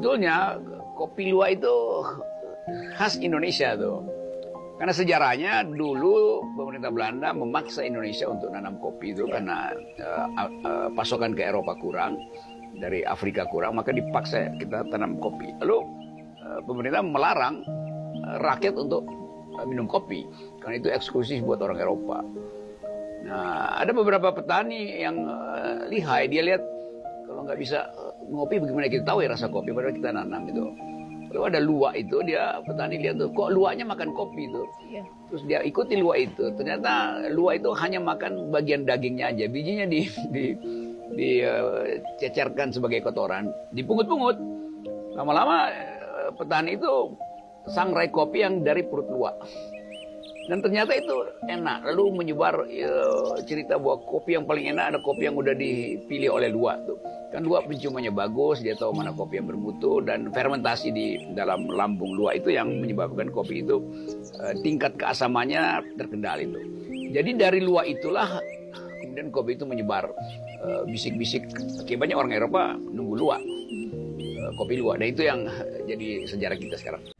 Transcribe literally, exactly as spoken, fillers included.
Sebetulnya kopi luwak itu khas Indonesia tuh. Karena sejarahnya dulu pemerintah Belanda memaksa Indonesia untuk nanam kopi itu karena uh, uh, pasokan ke Eropa kurang, dari Afrika kurang, maka dipaksa kita tanam kopi. Lalu uh, pemerintah melarang uh, rakyat untuk uh, minum kopi karena itu eksklusif buat orang Eropa. Nah, ada beberapa petani yang uh, lihai, dia lihat kalau nggak bisa uh, ngopi bagaimana kita tahu ya rasa kopi, padahal kita nanam itu. Lalu ada luwak itu, dia petani lihat tuh, kok luwaknya makan kopi itu. Iya. Terus dia ikuti luwak itu. Ternyata luwak itu hanya makan bagian dagingnya aja, bijinya di di dicecerkan uh, sebagai kotoran, dipungut-pungut. Lama-lama uh, petani itu sangrai kopi yang dari perut luwak. Dan ternyata itu enak. Lalu menyebar uh, cerita bahwa kopi yang paling enak ada kopi yang udah dipilih oleh luwak tuh. Kan luwak penciumannya bagus, dia tahu mana kopi yang bermutu, dan fermentasi di dalam lambung luwak itu yang menyebabkan kopi itu uh, tingkat keasamannya terkendali tuh. Jadi dari luwak itulah kemudian kopi itu menyebar bisik-bisik. Uh, Akibatnya orang Eropa nunggu luwak, uh, kopi luwak. Dan itu yang jadi sejarah kita sekarang.